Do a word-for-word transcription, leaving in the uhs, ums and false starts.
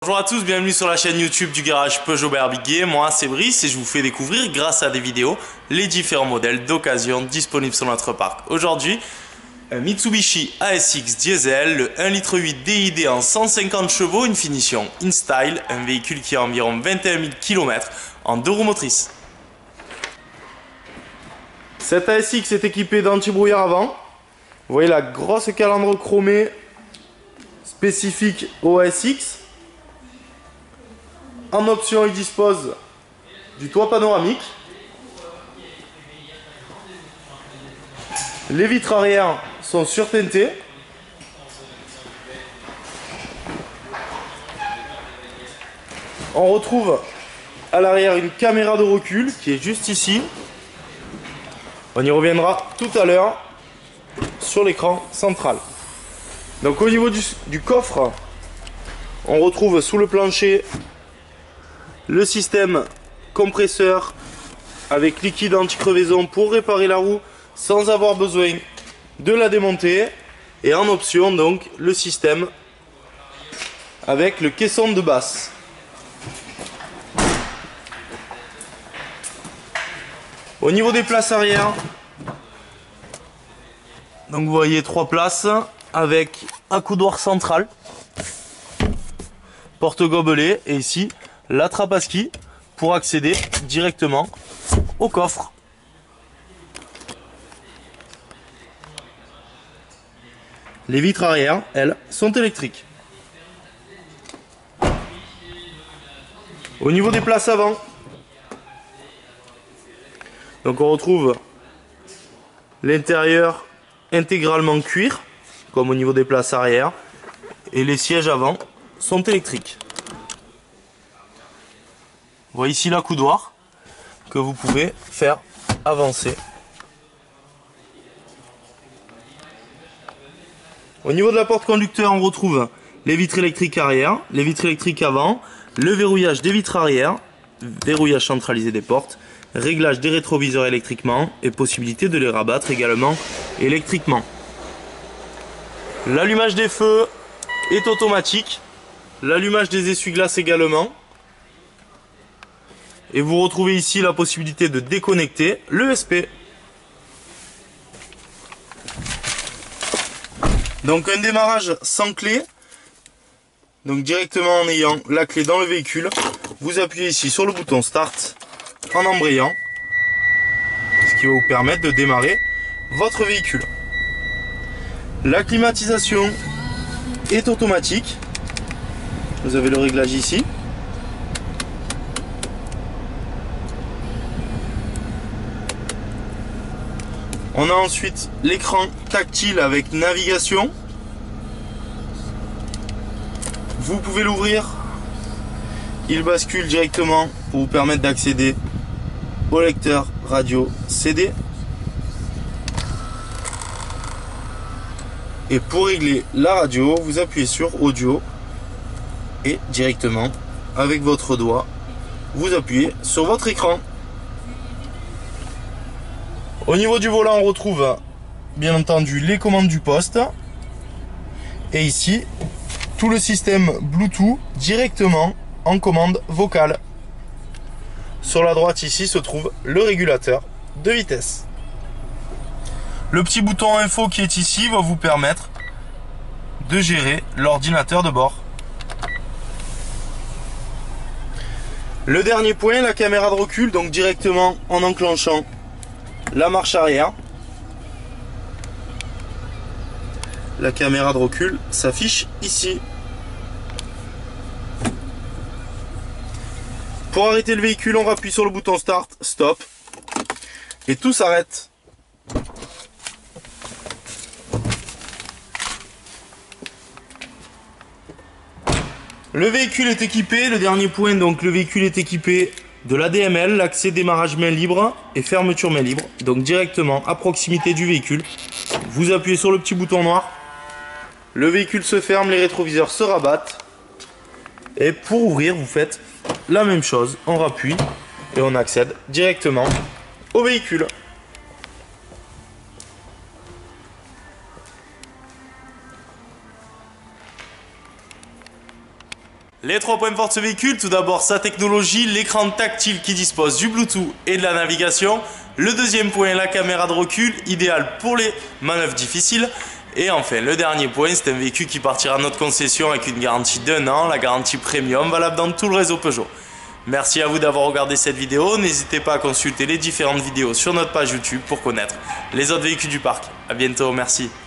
Bonjour à tous, bienvenue sur la chaîne YouTube du garage Peugeot Barbiguier. Moi c'est Brice et je vous fais découvrir grâce à des vidéos les différents modèles d'occasion disponibles sur notre parc. Aujourd'hui, un Mitsubishi A S X diesel, le un litre huit D I D en cent cinquante chevaux, une finition InStyle, un véhicule qui a environ vingt et un mille kilomètres en deux roues motrices. Cet A S X est équipé d'anti-brouillard avant. Vous voyez la grosse calandre chromée spécifique au A S X. En option, il dispose du toit panoramique. Les vitres arrière sont surteintées. On retrouve à l'arrière une caméra de recul qui est juste ici. On y reviendra tout à l'heure sur l'écran central. Donc au niveau du, du coffre, on retrouve sous le plancher le système compresseur avec liquide anti-crevaison pour réparer la roue sans avoir besoin de la démonter. Et en option, donc, le système avec le caisson de basse. Au niveau des places arrière, donc vous voyez trois places avec accoudoir central, porte-gobelet et ici la trappe à ski pour accéder directement au coffre. Les vitres arrière, elles, sont électriques. Au niveau des places avant, donc on retrouve l'intérieur intégralement cuir, comme au niveau des places arrière, et les sièges avant sont électriques. Vous voyez ici l'accoudoir que vous pouvez faire avancer. Au niveau de la porte conducteur, on retrouve les vitres électriques arrière, les vitres électriques avant, le verrouillage des vitres arrière, verrouillage centralisé des portes, réglage des rétroviseurs électriquement et possibilité de les rabattre également électriquement. L'allumage des feux est automatique, l'allumage des essuie-glaces également. Et vous retrouvez ici la possibilité de déconnecter l'U S B. Donc un démarrage sans clé. Donc directement en ayant la clé dans le véhicule, vous appuyez ici sur le bouton Start en embrayant. Ce qui va vous permettre de démarrer votre véhicule. La climatisation est automatique. Vous avez le réglage ici. On a ensuite l'écran tactile avec navigation. Vous pouvez l'ouvrir. Il bascule directement pour vous permettre d'accéder au lecteur radio C D. Et pour régler la radio, vous appuyez sur audio et directement avec votre doigt, vous appuyez sur votre écran. Au niveau du volant, on retrouve bien entendu les commandes du poste. Et ici, tout le système Bluetooth directement en commande vocale. Sur la droite ici se trouve le régulateur de vitesse. Le petit bouton info qui est ici va vous permettre de gérer l'ordinateur de bord. Le dernier point, la caméra de recul, donc directement en enclenchant la marche arrière, la caméra de recul s'affiche ici. Pour arrêter le véhicule, on appuie sur le bouton Start, Stop, et tout s'arrête. Le véhicule est équipé, le dernier point, donc le véhicule est équipé de l'A D M L, l'accès démarrage main libre et fermeture main libre. Donc directement à proximité du véhicule, vous appuyez sur le petit bouton noir, le véhicule se ferme, les rétroviseurs se rabattent. Et pour ouvrir, vous faites la même chose, on rappuie et on accède directement au véhicule. Les trois points forts de ce véhicule, tout d'abord sa technologie, l'écran tactile qui dispose du Bluetooth et de la navigation. Le deuxième point, la caméra de recul, idéale pour les manœuvres difficiles. Et enfin, le dernier point, c'est un véhicule qui partira à notre concession avec une garantie d'un an, la garantie premium valable dans tout le réseau Peugeot. Merci à vous d'avoir regardé cette vidéo. N'hésitez pas à consulter les différentes vidéos sur notre page YouTube pour connaître les autres véhicules du parc. A bientôt, merci.